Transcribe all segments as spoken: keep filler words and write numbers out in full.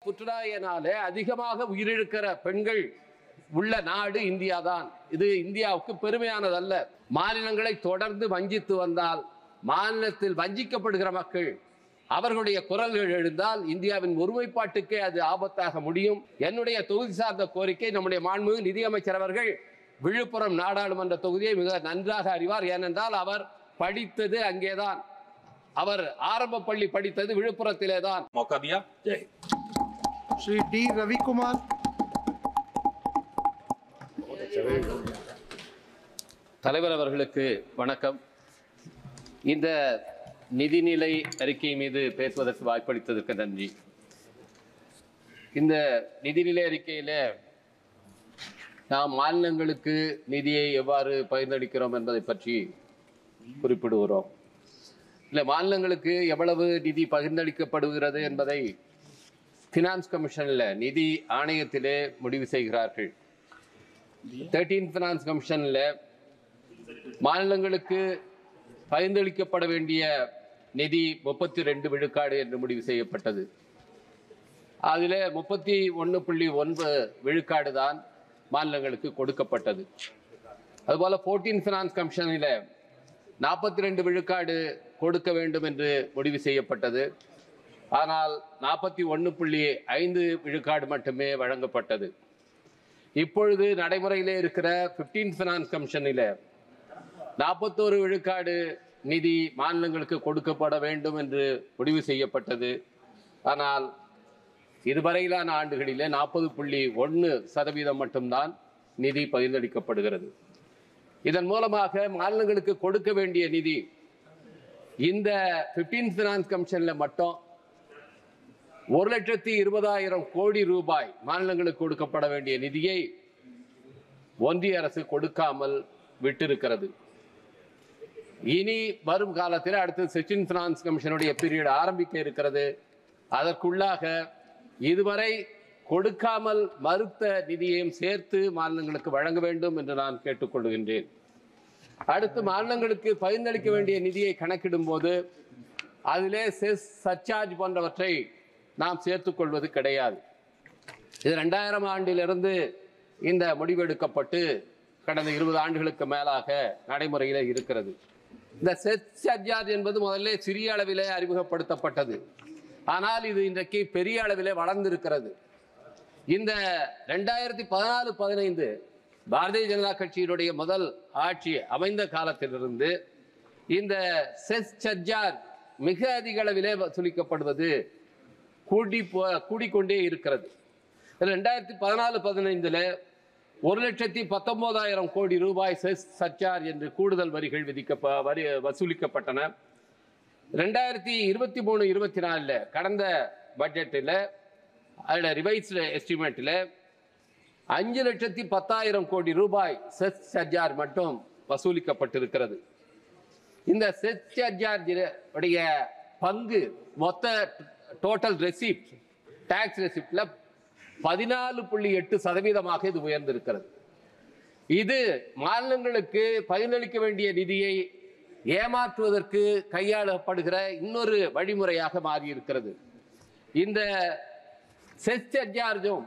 புற்றுநோயினாலே அதிகமாக உயிரிழக்கிற பெண்கள் உள்ள நாடு இந்தியா தான். இது இந்தியாவுக்கு பெருமையானதல்ல. மாநிலங்களை தொடர்ந்து வஞ்சித்து வந்தால், மாநிலத்தில் வஞ்சிக்கப்படுகிற மக்கள் அவர்களுடைய குரல்கள் எழுந்தால் இந்தியாவின் ஒருமைப்பாட்டுக்கே அது ஆபத்தாக முடியும். என்னுடைய தொகுதி சார்ந்த கோரிக்கை, நம்முடைய மாண்புமிகு நிதியமைச்சர் அவர்கள் விழுப்புரம் நாடாளுமன்ற தொகுதியை மிக நன்றாக அறிவார். ஏனென்றால் அவர் படித்தது அங்கேதான். அவர் ஆரம்ப பள்ளி படித்தது விழுப்புரத்திலே தான். ஸ்ரீ டி ரவிக்குமார். தலைவர் அவர்களுக்கு வணக்கம். இந்த நிதிநிலை அறிக்கை மீது பேசுவதற்கு வாய்ப்பளித்ததற்கு நன்றி. இந்த நிதிநிலை அறிக்கையில நாம் மாநிலங்களுக்கு நிதியை எவ்வாறு பகிர்ந்தளிக்கிறோம் என்பதை பற்றி குறிப்பிடுகிறோம். இல்லை, மாநிலங்களுக்கு எவ்வளவு நிதி பகிர்ந்தளிக்கப்படுகிறது என்பதை ஃபினான்ஸ் கமிஷனில், நிதி ஆணையத்திலே முடிவு செய்கிறார்கள். தேர்ட்டீன் ஃபினான்ஸ் கமிஷனில் மாநிலங்களுக்கு பகிர்ந்தளிக்கப்பட வேண்டிய நிதி முப்பத்தி ரெண்டு விழுக்காடு என்று முடிவு செய்யப்பட்டது. அதில் முப்பத்தி ஒன்று புள்ளி ஒன்பது விழுக்காடு தான் மாநிலங்களுக்கு கொடுக்கப்பட்டது. அதுபோல ஃபோர்டீன் ஃபினான்ஸ் கமிஷனில் நாற்பத்தி ரெண்டு விழுக்காடு கொடுக்க வேண்டும் என்று முடிவு செய்யப்பட்டது. ஆனால் நாற்பத்தி ஒன்று புள்ளி ஐந்து விழுக்காடு மட்டுமே வழங்கப்பட்டது. இப்பொழுது நடைமுறையிலே இருக்கிற ஃபிஃப்டீன் ஃபினான்ஸ் கமிஷனில் நாற்பத்தோரு விழுக்காடு நிதி மாநிலங்களுக்கு கொடுக்கப்பட வேண்டும் என்று முடிவு செய்யப்பட்டது. ஆனால் இதுவரையிலான ஆண்டுகளிலே நாற்பது புள்ளி ஒன்று சதவீதம் மட்டும்தான் நிதி பகிர்ந்தளிக்கப்படுகிறது. இதன் மூலமாக மாநிலங்களுக்கு கொடுக்க வேண்டிய நிதி இந்த ஃபிஃப்டீன் ஃபினான்ஸ் கமிஷனில் மட்டும் ஒரு லட்சத்தி இருபதாயிரம் கோடி ரூபாய் மாநிலங்களுக்கு கொடுக்கப்பட வேண்டிய நிதியை ஒன்றிய அரசு கொடுக்காமல் விட்டிருக்கிறது. இனி வரும் காலத்தில் அடுத்து சிக்ஸ்டீன் ஃபினான்ஸ் கமிஷனுடைய பீரியட் ஆரம்பிக்க இருக்கிறது. அதற்குள்ளாக இதுவரை கொடுக்காமல் மறுத்த நிதியையும் சேர்த்து மாநிலங்களுக்கு வழங்க வேண்டும் என்று நான் கேட்டுக்கொள்கின்றேன். அடுத்து மாநிலங்களுக்கு பகிர்ந்தளிக்க வேண்டிய நிதியை கணக்கிடும் போது அதிலே செஸ், சர்சார்ஜ் போன்றவற்றை நாம் சேர்த்துக்கொள்வது கிடையாது. இது ரெண்டாயிரம் ஆண்டிலிருந்து இந்த முடிவெடுக்கப்பட்டு கடந்த இருபது ஆண்டுகளுக்கு மேலாக நடைமுறையில் இருக்கிறது. இந்த செஸ் சர்சார்ஜ் என்பது முதல்ல சிறிய அளவிலே அறிமுகப்படுத்தப்பட்டது. ஆனால் இது இன்றைக்கு பெரிய அளவிலே வளர்ந்திருக்கிறது. இந்த ரெண்டாயிரத்தி பதினாலு பதினைந்து பாரதிய ஜனதா கட்சியினுடைய முதல் ஆட்சி அமைந்த காலத்திலிருந்து இந்த செஸ் சர்சார்ஜ் மிக அதிக அளவிலே வசூலிக்கப்படுவது கூடி கூடிக்கொண்டே இருக்கிறது. ரெண்டாயிரத்தி பதினாலு பதினைந்துல ஒரு லட்சத்தி பத்தொன்பதாயிரம் கோடி ரூபாய் செஸ் சர்சார்ஜ் என்று கூடுதல் வரிகள் விதிக்க வரி வசூலிக்கப்பட்டன. ரெண்டாயிரத்தி இருபத்தி மூணு இருபத்தி நாலுல கடந்த பட்ஜெட்டில் அதில் ரிவைஸ்டு எஸ்டிமேட்டில் அஞ்சு லட்சத்தி பத்தாயிரம் கோடி ரூபாய் செஸ் சர்சார்ஜ் மட்டும் வசூலிக்கப்பட்டிருக்கிறது. இந்த செஸ் சர்சார்ஜ் உடைய பங்கு மொத்த டோட்டல் ரெசிப்ட், டாக்ஸ் ரெசிப்ட்ல பதினாலு புள்ளி எட்டு சதவீதமாக இது உயர்ந்திருக்கிறது. இது மாநிலங்களுக்கு பகிர்ந்தளிக்க வேண்டிய நிதியை ஏமாற்றுவதற்கு கையாளப்படுகிற இன்னொரு வழிமுறையாக மாறியிருக்கிறது. இந்த செஸ் சர்சார்ஜும்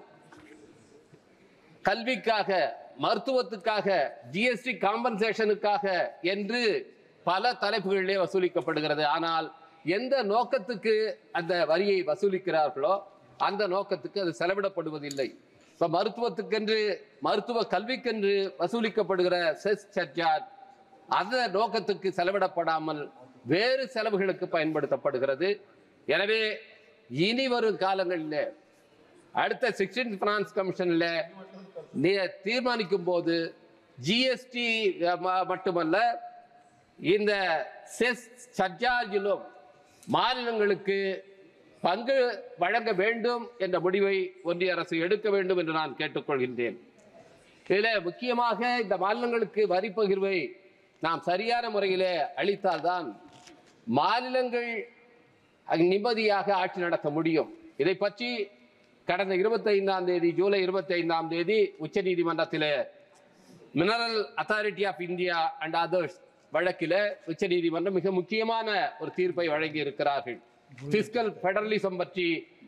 கல்விக்காக, மருத்துவத்துக்காக, ஜிஎஸ்டி காம்பன்சேஷனுக்காக என்று பல தலைப்புகளிலே வசூலிக்கப்படுகிறது. ஆனால் எந்த நோக்கத்துக்கு அந்த வரியை வசூலிக்கிறார்களோ அந்த நோக்கத்துக்கு அது செலவிடப்படுவதில்லை. இப்போ மருத்துவத்துக்கென்று, மருத்துவ கல்விக்கென்று வசூலிக்கப்படுகிற செஸ் சர்சார்ஜ் அந்த நோக்கத்துக்கு செலவிடப்படாமல் வேறு செலவுகளுக்கு பயன்படுத்தப்படுகிறது. எனவே இனி வரும் காலங்களில் அடுத்த சிக்ஸ்டீன் ஃபினான்ஸ் கமிஷனில் தீர்மானிக்கும் போது ஜிஎஸ்டி மட்டுமல்ல, இந்த செஸ் சர்சார்ஜிலும் மாநிலங்களுக்கு பங்கு வழங்க வேண்டும் என்ற முடிவை ஒன்றிய அரசு எடுக்க வேண்டும் என்று நான் கேட்டுக்கொள்கின்றேன். இதில் முக்கியமாக இந்த மாநிலங்களுக்கு வரி பகிர்வை நாம் சரியான முறையிலே அளித்தால்தான் மாநிலங்கள் நிம்மதியாக ஆட்சி நடத்த முடியும். இதை பற்றி கடந்த இருபத்தி ஐந்தாம் தேதி ஜூலை இருபத்தி ஐந்தாம் தேதி உச்ச நீதிமன்றத்தில் mineral authority of India and others வழக்கில் உச்ச நீதிமன்றம் மிக முக்கியமான ஒரு தீர்ப்பை வழங்கி இருக்கிறார்கள். பிஸ்கல் பெடரலிசம் பற்றி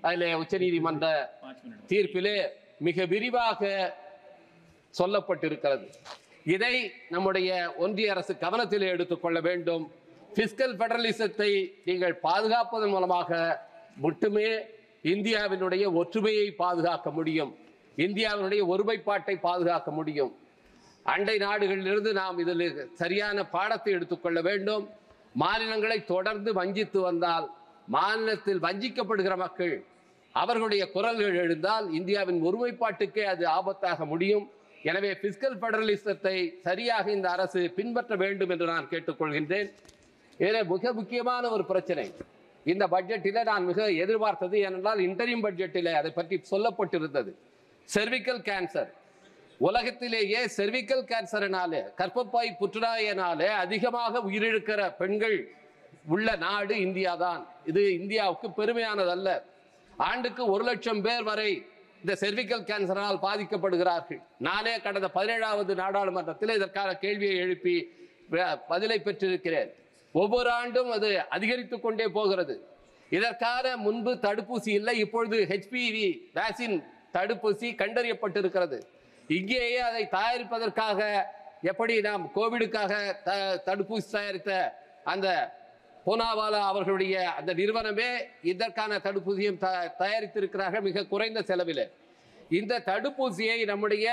அதில் உச்சநீதிமன்ற தீர்ப்பிலே மிக விரிவாக சொல்லப்பட்டிருக்கிறது. இதை நம்முடைய ஒன்றிய அரசு கவனத்தில் எடுத்துக்கொள்ள வேண்டும். பிஸ்கல் பெடரலிசத்தை நீங்கள் பாதுகாப்பதன் மூலமாக மட்டுமே இந்தியாவினுடைய ஒற்றுமையை பாதுகாக்க முடியும், இந்தியாவினுடைய ஒருமைப்பாட்டை பாதுகாக்க முடியும். அண்டை நாடுகளிலிருந்து நாம் இதில் சரியான பாடத்தை எடுத்துக்கொள்ள வேண்டும். மாநிலங்களை தொடர்ந்து வஞ்சித்து வந்தால், மாநிலத்தில் வஞ்சிக்கப்படுகிற மக்கள் அவர்களுடைய குரல்கள் எழுந்தால் இந்தியாவின் ஒருமைப்பாட்டுக்கே அது ஆபத்தாக முடியும். எனவே பிஸ்கல் பெடரலிசத்தை சரியாக இந்த அரசு பின்பற்ற வேண்டும் என்று நான் கேட்டுக்கொள்கின்றேன். இதில் மிக முக்கியமான ஒரு பிரச்சனை இந்த பட்ஜெட்டில் நான் மிக எதிர்பார்த்தது ஏனென்றால் இன்டரிம் பட்ஜெட்டில் அதை பற்றி சொல்லப்பட்டிருந்தது. செர்விக்கல் கேன்சர் உலகத்திலேயே செர்விக்கல் கேன்சரினாலே, கர்ப்பப்பை புற்றுநோயினாலே அதிகமாக உயிரிழக்கிற பெண்கள் உள்ள நாடு இந்தியா தான். இது இந்தியாவுக்கு பெருமையானதல்ல. ஆண்டுக்கு ஒரு லட்சம் பேர் வரை இந்த செர்விக்கல் கேன்சரால் பாதிக்கப்படுகிறார்கள். நானே கடந்த பதினேழாவது நாடாளுமன்றத்தில் இதற்கான கேள்வியை எழுப்பி பதிலை பெற்றிருக்கிறேன். ஒவ்வொரு ஆண்டும் அது அதிகரித்துக் கொண்டே போகிறது. இதற்கான முன்பு தடுப்பூசி இல்லை, இப்பொழுது ஹெச்பிவி வேக்சின் தடுப்பூசி கண்டறியப்பட்டிருக்கிறது. இங்கேயே அதை தயாரிப்பதற்காக எப்படி நாம் கோவிடுக்காக தடுப்பூசி தயாரித்த அந்த பூனாவாலா அவர்களுடைய அந்த நிறுவனமே இதற்கான தடுப்பூசியும் தயாரித்திருக்கிறார்கள் மிக குறைந்த செலவில். இந்த தடுப்பூசியை நம்முடைய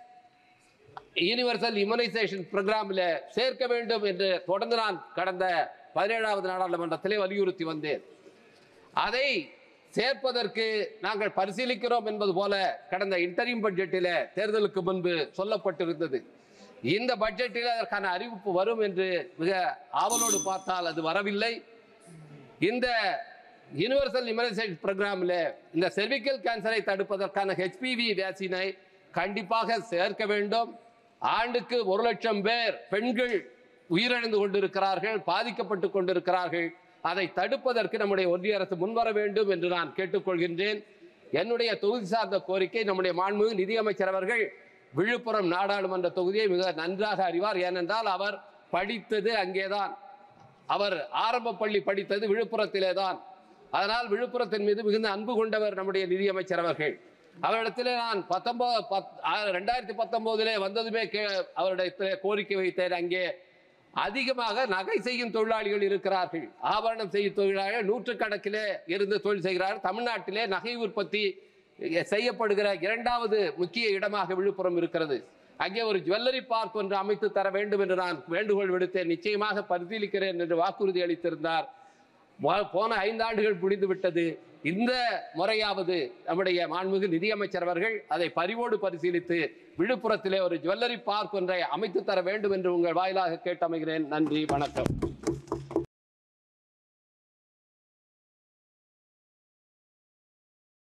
யூனிவர்சல் இம்யூனைசேஷன் ப்ரோக்ராமில் சேர்க்க வேண்டும் என்று தொடர்ந்து நான் கடந்த பதினேழாவது நாடாளுமன்றத்திலே வலியுறுத்தி வந்தேன். அதை சேர்ப்பதற்கு நாங்கள் பரிசீலிக்கிறோம் என்பது போல கடந்த இன்டரிம் பட்ஜெட்டில் தேர்தலுக்கு முன்பு சொல்லப்பட்டிருந்தது. இந்த பட்ஜெட்டில் அதற்கான அறிவிப்பு வரும் என்று மிக ஆவலோடு பார்த்தால் அது வரவில்லை. இந்த யூனிவர்சல் இம்யூனைசேஷன் ப்ரோக்ராமில் இந்த செர்விக்கல் கேன்சரை தடுப்பதற்கான ஹெச்பிவி வேக்சினை கண்டிப்பாக சேர்க்க வேண்டும். ஆண்டுக்கு ஒரு லட்சம் பேர் பெண்கள் உயிரிழந்து கொண்டிருக்கிறார்கள், பாதிக்கப்பட்டு கொண்டிருக்கிறார்கள். அதை தடுப்பதற்கு நம்முடைய ஒன்றிய அரசு முன்வர வேண்டும் என்று நான் கேட்டுக்கொள்கின்றேன். என்னுடைய தொகுதி சார்ந்த கோரிக்கை, நம்முடைய மாண்புமிகு நிதியமைச்சர் அவர்கள் விழுப்புரம் நாடாளுமன்ற தொகுதியை மிக நன்றாக அறிவார். ஏனென்றால் அவர் படித்தது அங்கேதான், அவர் ஆரம்ப பள்ளி படித்தது விழுப்புரத்திலே தான். அதனால் விழுப்புரத்தின் மீது மிகுந்த அன்பு கொண்டவர் நம்முடைய நிதியமைச்சர் அவர்கள். அவரிடத்திலே நான் பத்தொன்பது ரெண்டாயிரத்தி பத்தொன்பதிலே வந்ததுமே அவரிடத்திலே கோரிக்கை வைத்தேன். அங்கே அதிகமாக நகை செய்யும் தொழிலாளிகள் இருக்கிறார்கள், ஆபரணம் செய்யும் தொழிலாளிகள் நூற்றுக்கணக்கிலே இருந்து தொழில் செய்கிறார்கள். தமிழ்நாட்டிலே நகை உற்பத்தி செய்யப்படுகிற இரண்டாவது முக்கிய இடமாக விழுப்புரம் இருக்கிறது. அங்கே ஒரு ஜுவல்லரி பார்க் ஒன்று அமைத்து தர வேண்டும் என்று நான் வேண்டுகோள் விடுத்தேன். நிச்சயமாக பரிசீலிக்கிறேன் என்று வாக்குறுதி அளித்திருந்தார். போன ஐந்தாண்டுகள் முடிந்து விட்டது. இந்த முறையாவது நம்முடைய மாண்புமிகு நிதியமைச்சர் அவர்கள் அதை பரிவோடு பரிசீலித்து விழுப்புரத்திலே ஒரு ஜுவல்லரி பார்க் ஒன்றை அமைத்து தர வேண்டும் என்று உங்கள் வாயிலாக கேட்டமைகிறேன். நன்றி, வணக்கம்.